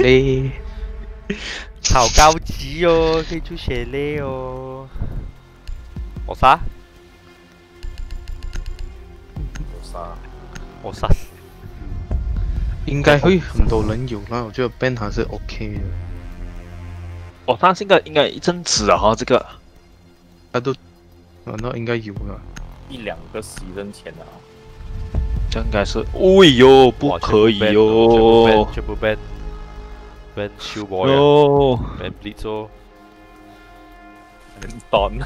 嘞， 好高级哦，可以出血泪哦。我杀，我杀。 应该会很多人有那，我觉得 ban 还是 OK 的。 哦，他应该一阵子了哈，这个他都，那应该有了。 1、2个洗人前啊。 这应该是，哎呦，不可以哟， 全部 ban 修 boy 哟， ban blitz 哦。 很短。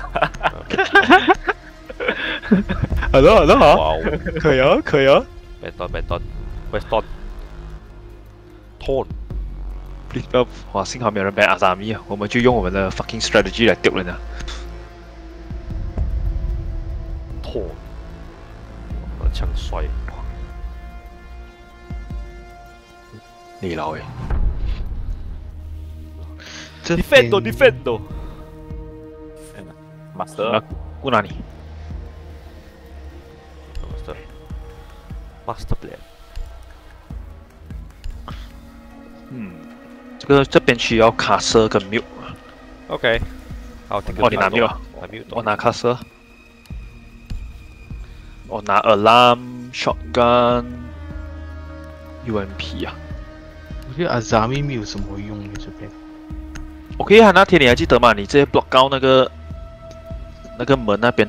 好的好的好， 哇哦， 可以啊可以啊 ban Weston Tone。 哇，幸好没有人 ban 阿萨米啊，我们就用我们的 fucking strategy 来丢人啊。 Tone，枪帅。 你老诶， 这 Defendo。 Master， 顾哪里？ Master plan。 这边需要卡车跟 mute。 OK， 好， 哦，你拿 mute 啊？ 拿 mute。 我拿卡车。我拿 alarm shotgun UMP 啊。 我觉得阿扎米没有什么用的这边。 OK 啊，那天你还记得吗？你直接 block 到那个门那边。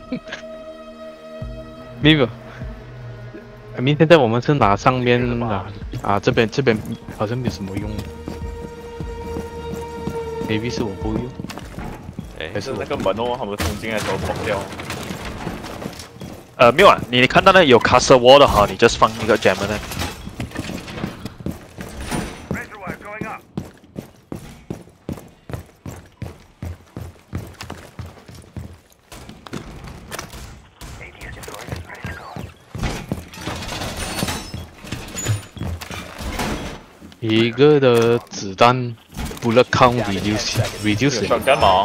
没有。明天在我们是拿上面啊，这边好像没有什么用。maybe 是我不用。还是那个门哦，他们冲进来的时候爆掉。 没有啊，你看到那有 castle wall 的哈，你 just 放一个 jammer 那。 一个的子弹 bullet count reduce。 想干嘛？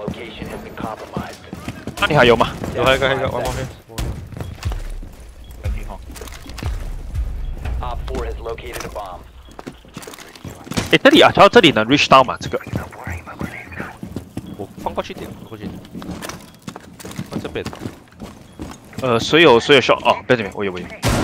那你还有吗？ 有还有一个，one more hit。 诶，这里啊，瞧这里能 reach 到吗？这个？ 我放过去点，放过去。放这边。 谁有 shot 哦，在这边，我有。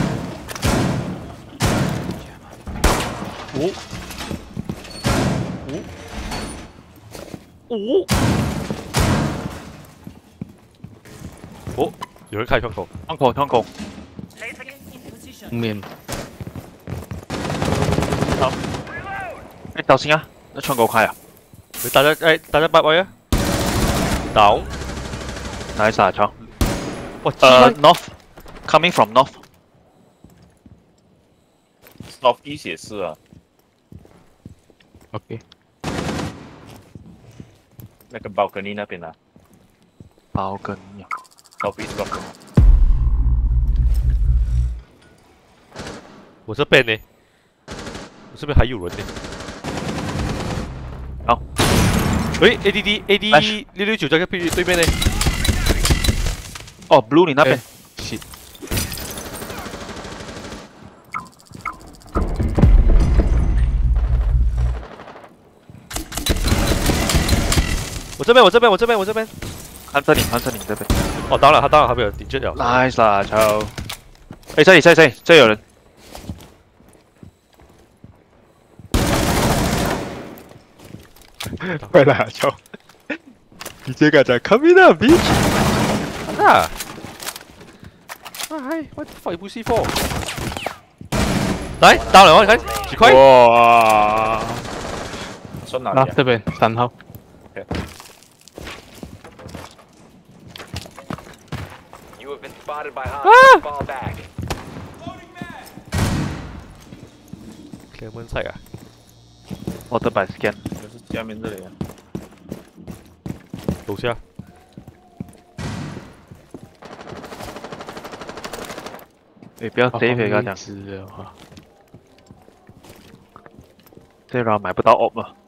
哦，有人开窗口。 窗口。 后面。 好。哎，小心啊！那窗口开啊！ 大家把位啊！倒。 Nice 啊，乔。 哇 north coming from north。 Southeast 也是啊。 OK。 那个 balcony 那边啊。 balcony。 Southeast balcony。 我这边呢？我这边还有人呢。 好。 喂 ，AD 669在个对面呢。 哦 ，blue 你那边。 shit。 我这边。 看这里这边。 哦，当然，他没有顶着了。 Nice 啦，乔。哎，这里，这有人。快来啊，乔！你这个在 come in 啊 ，bitch！ 啊！嗨 ，what the fuck 不 C4？ 来，到了，你看几块？ 哇！ 算哪里啊？ 这边3号。 开门菜啊！ 我的 by scan。 就是下面这里啊。 楼下。 哎，不要 save 给他讲。这round买不到 op 嘛。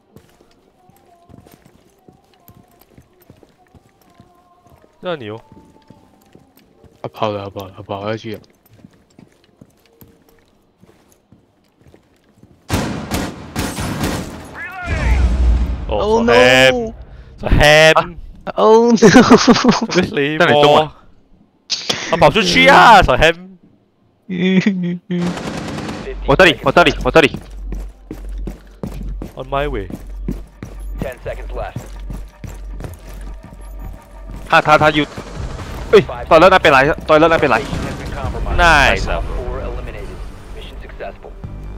那你哦。 他跑下去了。 哦，Sam，就 Ham， Oh no！ 你那你动啊我跑出去啊，小 Ham。 我这里，我这里，我这里。 On my way。 10 seconds left. 他有，哎，对了那边来，对了那边来。 Station has been compromised. Nice. Op 4 eliminated. Mission successful.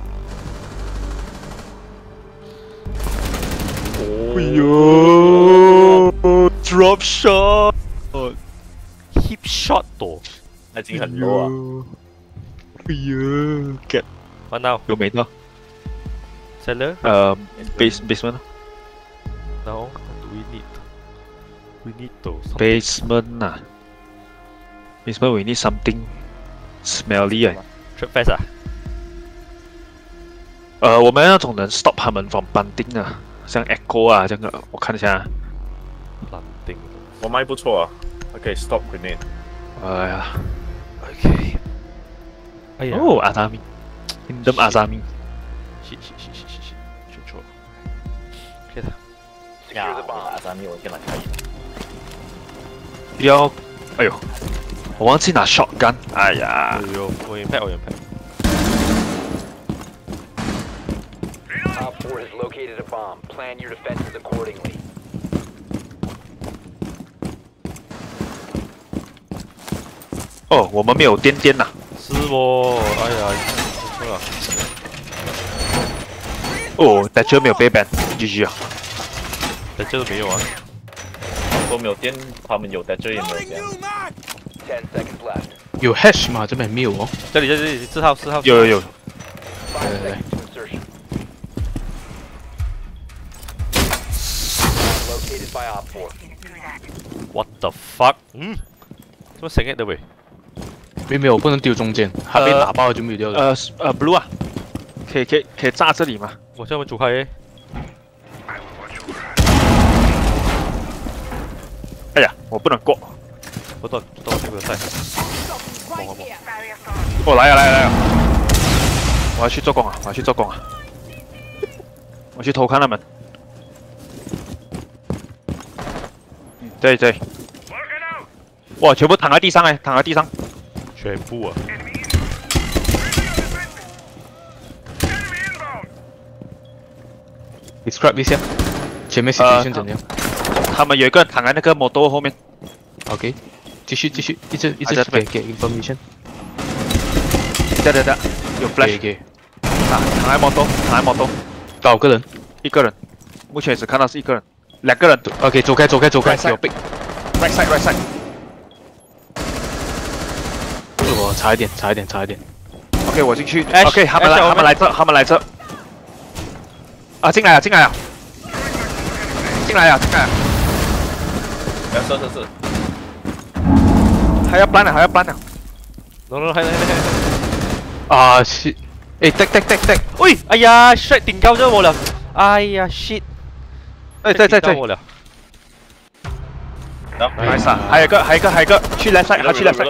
哎呦 ，drop shot，hip shot 多。 那已经很弱啊。 哎呦 ，get What now？ 有没到？ Cellar？ basement。 No. We need to. basement 啊 ，basement we need something smelly 啊。 Trap fest 啊？ 我们那种能 stop 他们 from planting 啊，像 echo 啊这个，我看一下。 Planting。 我麦不错啊。OK stop grenade。 哎呀 ，OK。 哎呀。 哦，阿扎米，Kingdom 阿扎米。 shit，选错了。OK 的。 呀，阿三米我天哪，可以。 不要，哎呦，我忘记拿 shotgun， 哎呀。 我原配。 Op 4 has located a bomb. Plan your defenses accordingly. 哦，我们没有颠呐。 是哦，哎呀，错了。 哦，但这没有被 ban，GG 啊。 但这个没有啊。 都没有电，他们有在这也没有这样。 10 seconds left. 有 hash 吗？这边没有哦。 这里4号。 有。 5 seconds to insertion. Located by Op 4. What the fuck？嗯，这么神的喂？ 没有，不能丢中间，它被打爆就没有掉了。 blue 啊，可以炸这里吗？ 我叫我们主开耶。 哎呀，我不能过。 我到这个赛。 我来呀！我要去做工啊！我去偷看他们。对。哇，全部躺在地上躺在地上。 全部啊！ describe 一下，前面 situation 怎样他们有一个人躺在那个摩托后面。 ？OK， 继续，一直给 information。 对，有 flash。 给， 躺在摩托。 多少个人？ 一个人，目前只看到是一个人，2个人。 OK， 走开，有病。 Right side。 我差一点。 OK， 我进去。 Ash， OK， 他们来这。啊，进来了。 要射。 还要搬了。 喏，係。 啊，shit！誒，得， 喂，哎呀 ，shit， 頂鳩咗我啦！哎呀 ，shit！ 在。 我了。 nice 啊，还有一个，去 left side， 去 left side。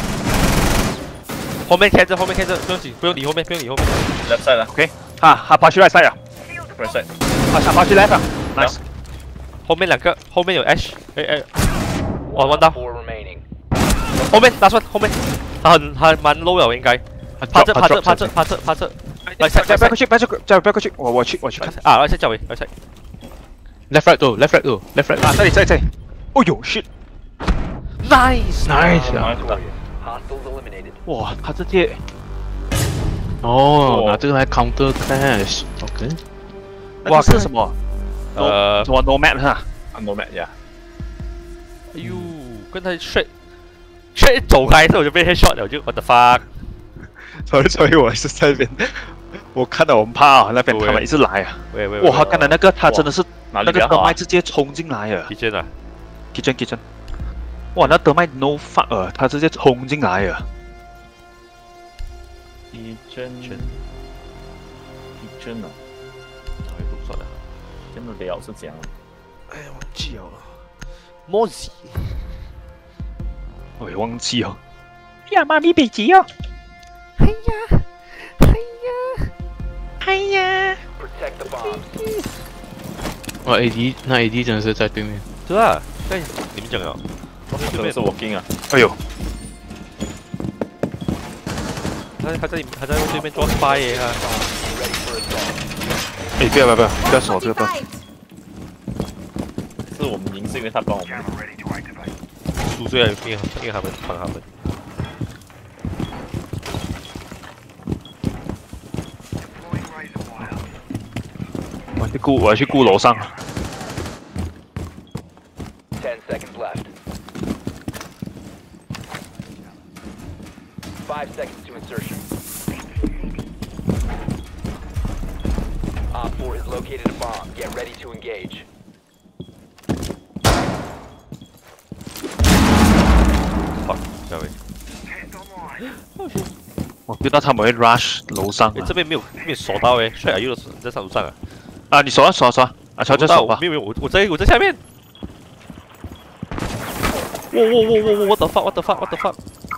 後面開着，不用理後面。 left side 啦 OK， 他跑去 right side 啊， ，right side。 他跑去 left 啊 ，nice。 後面2個，後面有 Ash， 我揾到。 4 remaining. 後面打出，後面，他蠻 low 了應該。趴着。 不要過去，我去看。 啊，我先走位。 left right 度。 啊，这里。哦呦 ，shit。Nice。 Hostiles eliminated. 哇，他直接， 哦，拿这个来 counter clash。OK。 哇，是什么？什么 nomad 哈 nomad 呀。 哎呦，跟他 shit 走開之後就被 headshot 了，就 what the fuck。 所以我是在那邊，我看到我们怕啊，那边他们一直来啊。 喂， 哇，刚才那个他真的是哪里那个德比较好啊麦直接冲进来了。 kitchen 啊 kitchen。哇，那德麦 no fuck 他直接冲进来了。 一针啊， 我也不算了。 真的聊是这样。 哎呀，忘記了。Mozi。 我也忘记哦。呀，妈咪北极哦。 Protect the bomb. 哇 AD 那 AD 真的是在对面。 对啊，对，你们讲了，对面真的是 walking 啊！ 哎呦， 他在对面做 spy 耶哈。 哎，不要锁，不要。 是我们赢是因为他帮我们。 输虽然因为他们帮他们。 我要去顾楼上。 10 seconds left. 5 seconds to insertion. Op 4 has located a bomb. Get ready to engage. 各位， 我知道他们会 rush 楼上这边没有锁到诶，帅啊，又是在楼上啊。 啊！你锁啊，啊，乔就锁吧。 没有，我在下面。我 what the fuck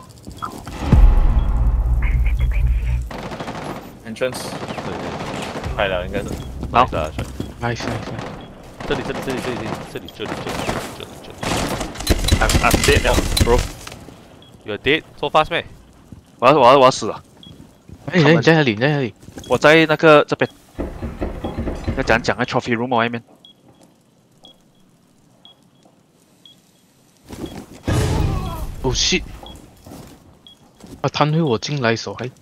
entrance 开了应该是。 好 ，nice。 这里。 I'm dead now, bro. You're dead so fast 咩？ 我要死了。 哎，你在哪里？ 我在那个这边。要讲在 trophy room 外面。 Oh shit！ 啊，弹回我进来手还。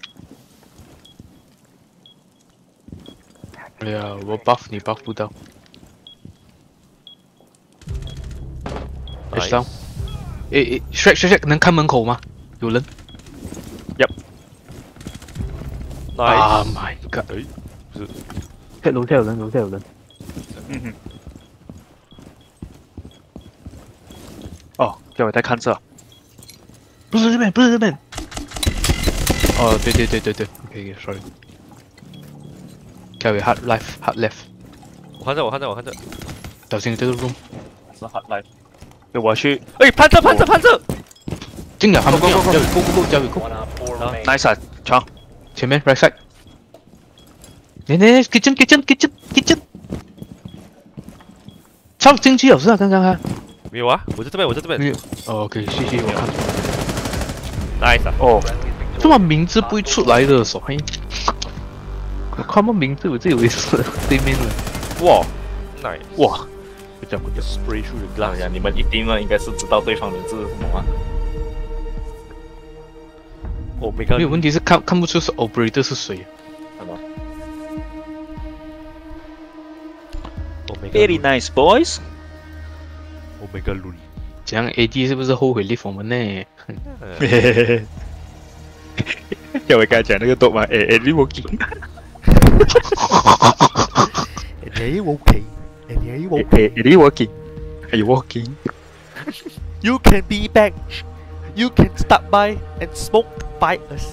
哎呀，我 buff 你 buff 不到。H 到。诶 ，Shrek 能看门口吗？有人。 Yep。 Ah my god！ 哎，不是， 楼下有人。 嗯哼。哦，叫我在看这。 不是这边。哦，对。OK，sorry。Carry hard left。 我看着。 小心这个 room。 是 hard life。 我要去。 哎，攀着。 进了，他们交给 One op 4 remaining. Nice 啊，床。 前面 right side。来 kitchen。超进去有是啊，刚刚啊。 没有啊，我在这边。 没有。哦 ，OK， 谢谢，我看。 Nice 啊。 哦， 这么名字不会出来的手嘿。我看到名字，我就以为是对面了。 哇 ，Nice， 哇， 不讲。 Spray through the 当 glass。 然，你们一定呢应该是知道对方名字是什么吗？ 我没看。 没有问题是看不出是 operator 是谁。 什么 Very nice boys。 我没看路。 这样 AD 是不是后悔 leave 我们呢？ 有我刚才讲那个动漫，你working。 你 OK， 你 OK， 你 working， Are you working？ You can be back. You can stop by and smoke by us.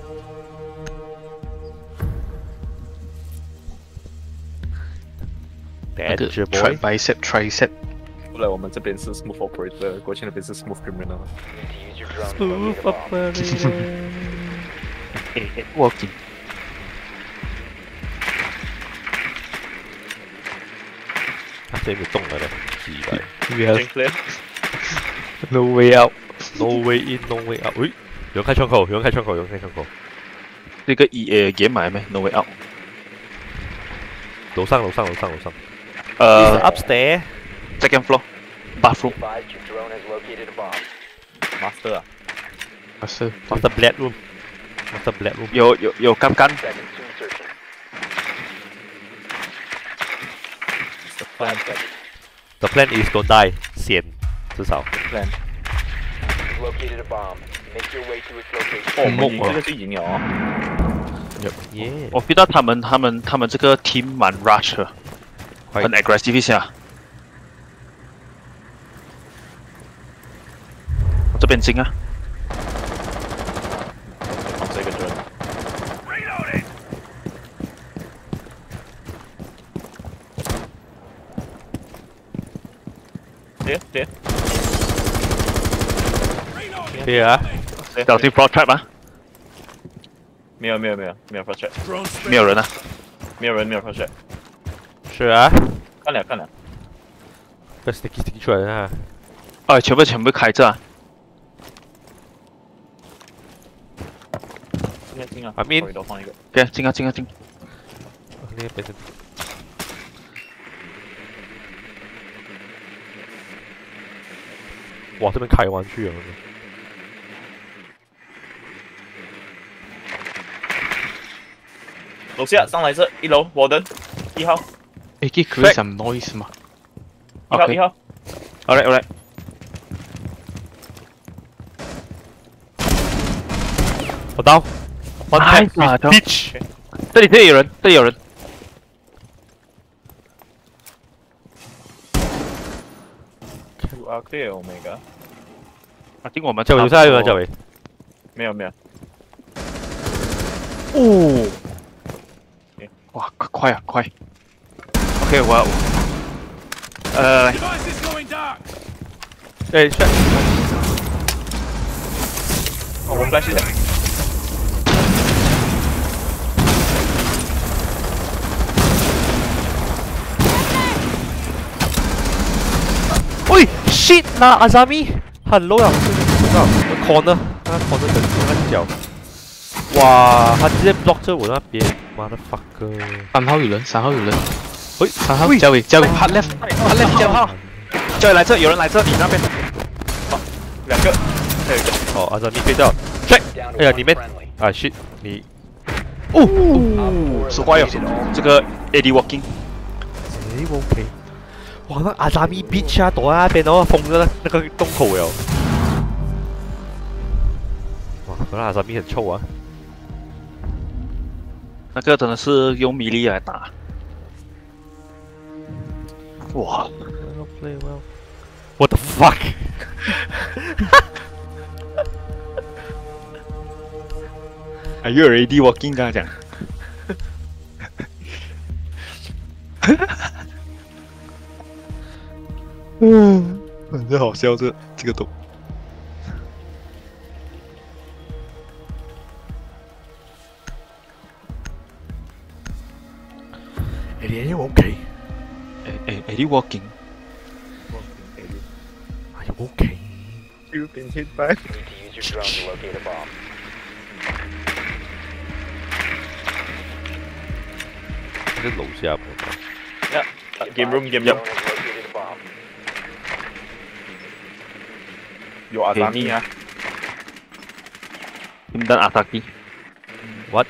Danger boy. Tricep。 后来我们这边是 smooth operator， 过去那边是 smooth criminal。 Need to use your drone to locate Smooth a bomb. operator. Working。 他这边动了嘞，奇怪。 Yes. clear。 No way out. No way in, no way out。喂，有人开窗口。 这个 EA game 买没 ？No way out。 楼上。 Upstairs。 Second floor。Bathroom。 Advise your drone has located a bomb. master 啊， 是。 Master black room。 有干。 Seconds to insertion. 是 plan The plan is don't die， 先至少。 plan。 You've located a bomb. Make your way to its location. 哦，我们赢这个就赢了哦。 耶。 我 feel 到他们这个 team 蛮 rush 的，很 aggressive 一下。我这边进啊。 放这个人。跌。 可以啊。 小心 frog trap 啊！ 没有 project， 没有人啊。 没有 project。 是啊。 看了。 不要 sticky 出来啊！ 全部开着啊！ 进啊！ 阿明都放一个。 对，进啊！ 那边是。哇，这边开完去了。 楼下上来这1楼，Warden 1号诶，可以 create some noise 嘛？ 1号。 Alright。 我刀。 哎呀 bitch！ 这里有人， You are clear, Omega。 I think 我们教伟，下一个教伟。 没有。 哦，哇，快啊！OK， 我来。 哎，下。 我 flash 一下。 喂 ，shit 啦，阿扎米，很 low 啊，我 corner，他 corner 等他脚。哇，他直接 block 着我那边 ，motherfucker。 3号有人，喂，3号，交尾 hard left， 教伟来这，有人来这，你那边。 2个，还有一个。 哦，阿扎米飞掉 ，check， 哎呀，里面，啊 shit， 你， 是坏哟，这个 AD walking。 哎 ，OK。哇，那阿扎米 bitch 啊，躲在那边哦，封着那个洞口了。哇，那阿扎米很臭啊。 那个真的是用米粒来打。哇 play well. What the fuck? Are you already walking？ 跟他讲。这好笑，这个都。 Are you okay? Are you walking? Are you okay? You've been hit by. Need to use your drone to locate a bomb. 这楼下不？ Game room. Drone has located a bomb. 有阿萨米啊。 Tim dan Ataki. What?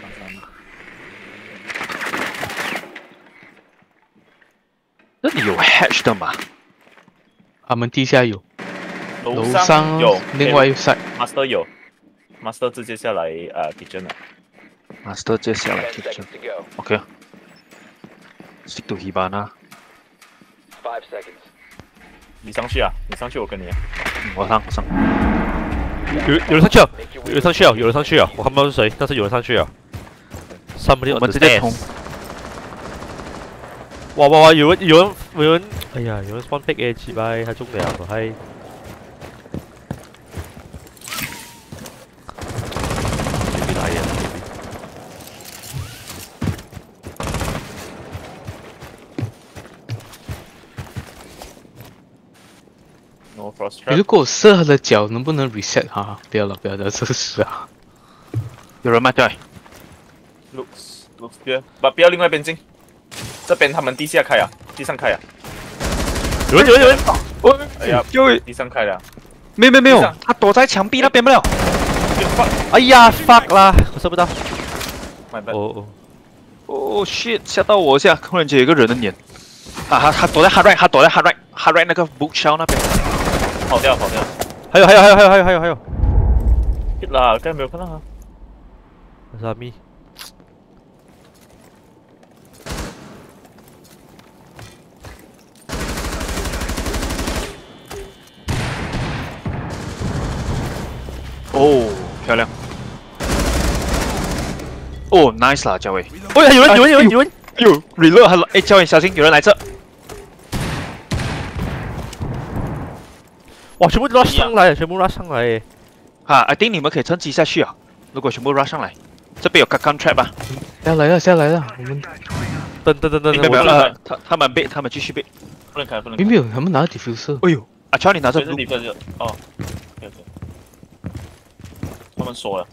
这里有 hatch 的嘛？ 他们地下有，楼上上有， 另外一 side。 Master 有 ，Master 直接下来kitchen 了。 Master 接下来 10 kitchen。 seconds to go. OK。Stick to Hibana。 5 seconds. 你上去啊！你上去，我跟你。 我上。 有人上去了，有人上去了，有人上去了，我看不到是谁，但是有人上去了。Somebody 我 on 们 the 直接 stairs 冲。 哇！有人，哎呀，有人 spawn pick A 起來，係中了，係。邊嚟嘅？ No frost 如 trap。 果我射他的脚，能不能 reset 哈？不要了，不要了，这是啊。 有人吗？对。 Looks good，不要另外一边进，这边他们地下开啊，地上开啊。 有人！ 哎呀， 就地上开了。 没有， 地上他躲在墙壁那边不了。 哎呀 ，fuck 啦，我射不到。 My bad。 哦 shit， 吓到我一下，突然间有一个人的脸。啊，他躲在 hard right， 他躲在 hard right 那个 bookshelf 那边。 跑掉。 还有。 hit 啦，刚才没有看到他。 啥咪？ 哦，漂亮。哦 ，nice 啦，嘉伟。 喂，有人！ 哎呦 ，reload， 还哎，嘉伟小心，有人来这。 哇，全部 rush 上来，全部 rush 上来。 啊 ，I think 你们可以趁机下去啊。如果全部 rush 上来，这边有 Kakan trap 啊。 下来了，我们等， 没有，他们继续背。 不能开，不能没有，他们拿了 diffuser。 哎呦，阿乔你拿着这是里边就哦，对对，他们说了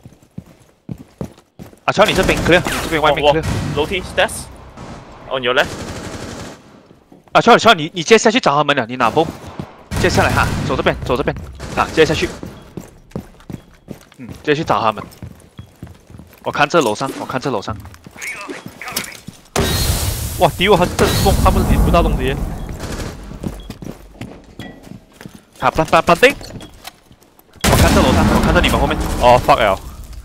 阿乔你这边 clear， 你这边外面 clear。 楼梯 stairs on your left。 阿乔你接下去找他们了，你拿bomb。接下来哈，走这边，啊，接下去。接去找他们。我看这楼上。 哇，敌我还是正攻，他们领不到东西。 啊，板定。我看这楼上，我看着你们后面。 哦 ，fuck 了。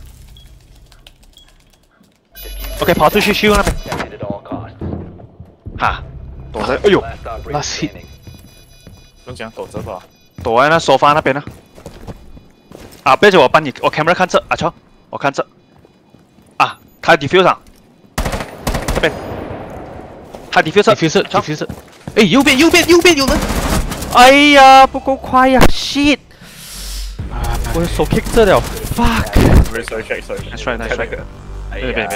OK， 跑出去修那边。 Protected at all costs. 哈，躲在，哎呦， Last operator Last hit. standing. 不用讲，躲着吧。 躲在那沙发那边呢。啊，别着我帮你，我 camera 看这，阿乔，我看这。啊，他 diffuser 这边，他 diffuser。哎，右边有人。 哎呀，不够快呀 ，shit！我的手 kick 这了 ，fuck！ Sorry。 Nice try。别。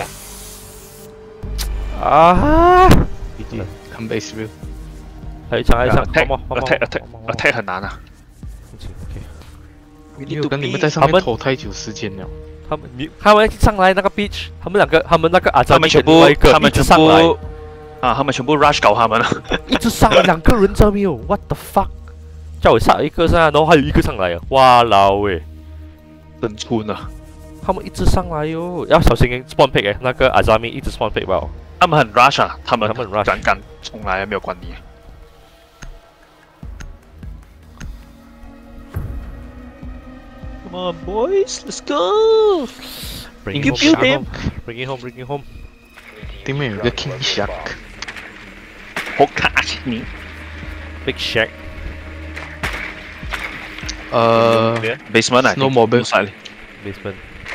啊！ come base view。 还有一场， attack 很难啊。 没有跟你们在上面拖太久时间了。 他们一上来那个 beach， 他们那个他们全部rush 搞他们了。 一直上来2个人，知道没有 ？What the fuck！ 叫我杀一个噻，然后还有一个上来啊！哇老喂， 真蠢啊！ 他们一直上来哟，要小心 spawn pick 哎，那个 Azami 一直 spawn pick 吧。 他们很 rush 啊，他们 rush 敢冲来没有管你。Come on, boys, let's go! Bring it home, bring it home. 对面有个 King Shark。 好卡你 Big Shack。 basement 啊 ，Snow Mobile。 basement。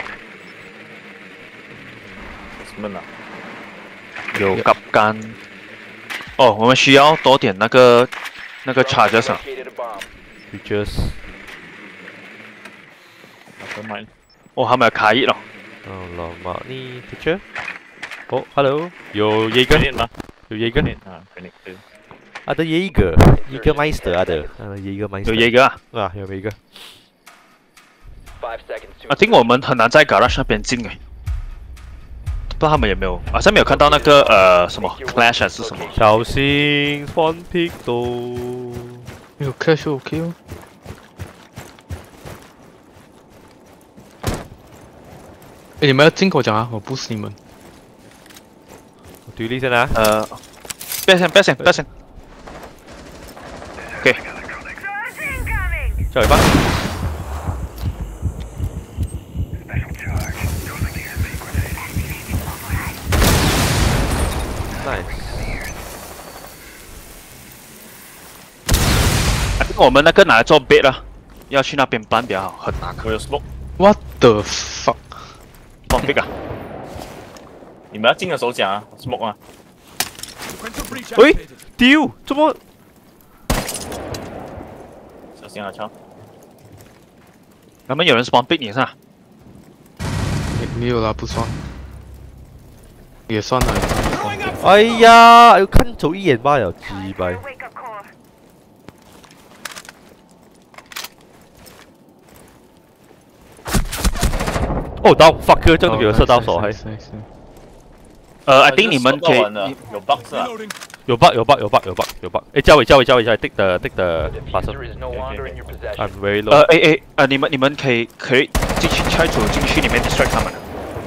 什么呢？ 有kap杆。哦，我们需要多点那个 charges 啊。 Located a bomb. Features。 哦，他们有卡一了。 alamak ni feature。哦 ，hello， 有 Jaeger 吗？ 有 Jaeger。 啊，肯定。 ada Jaeger，Jägermeister ada Jägermeister。 有 Jaeger 啊？ 啊，有 Jaeger。 5 seconds to. 我听我们很难在 garage 那边进哎。不知道他们有没有，好像没有看到那个什么 clash 还是什么。 小心 spawn pick 都。 没有 clash OK 哦。哎，你们要进口讲啊，我不是你们。 我对立先啊。 不要先。OK。 叫一半。Nice。 我们那个拿来做 bait 了，要去那边搬比较好，很难。 我有 smoke。 What the fuck？ 放 bait 啊！ 你们要进的时候讲啊 ，smoke 啊。 喂，丢，怎么？ 小心啊，乔。 他们有人 spawn bait 你是吧？ 没有啦，不算。也算了。 哎呀，有看走一眼罢了，鸡掰。哦，down fucker， 这样都给我射到手还。 I think 你们可以有 box 啊。 有 bug。哎，教伟，take the button。 Diffuser is no longer in your possession. I'm very low。 你们可以进去拆除进去里面 distract 他们。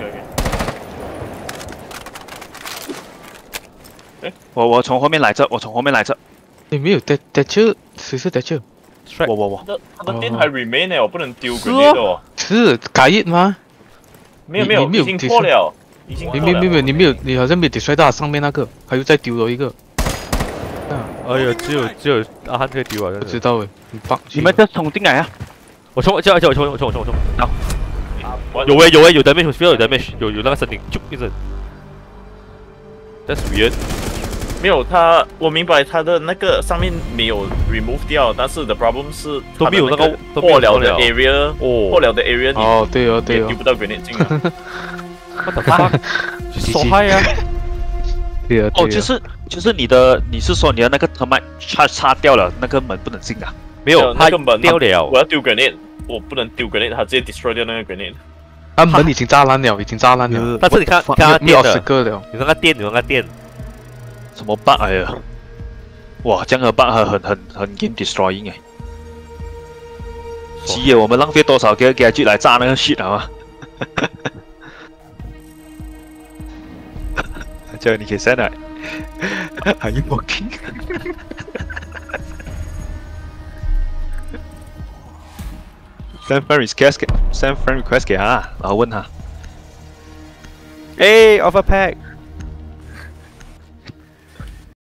我从后面来这， 你没有 Thatcher， 谁是 Thatcher？ 我。 他的电还 remain 呢，我不能丢 grenade 哦。 是改一吗？ 没有，已经破了。 你没有，你好像没有 destroy 到上面那个，还有再丢了一个。 哎呀，只有阿汉可以丢啊！ 不知道诶，很棒。 你们再冲进来啊！ 我冲！叫我冲！好，有 damage， 有 damage， 有那个声音，啾一声。That's weird。 没有他，我明白他的那个上面没有 remove 掉，但是 the problem 是都没有那个破了的 area， 破了的 area， 哦，对哦， 丢不到 grenade 进啊。 What the fuck？手嗨呀！ 对啊， 哦，就是就是你是说你的那个 termite 插掉了，那个门不能进啊？ 没有，他那个门掉了我。要丢 grenade，我不能丢 grenade，他直接 destroy 掉那个 grenade。 啊，门已经炸烂了，已经炸烂了。 但是你看，你看他没有10 电的， 个了。 你看他电，你看他电， 什么 bug 来的？哇，这样的 bug 很 game destroying 哎！鸡耶，我们浪费多少个 gadget 来炸那个 shit 啊？这个你可以 send 来。Are you working? Send friend request 给他，然后问他。 哎，offer pack。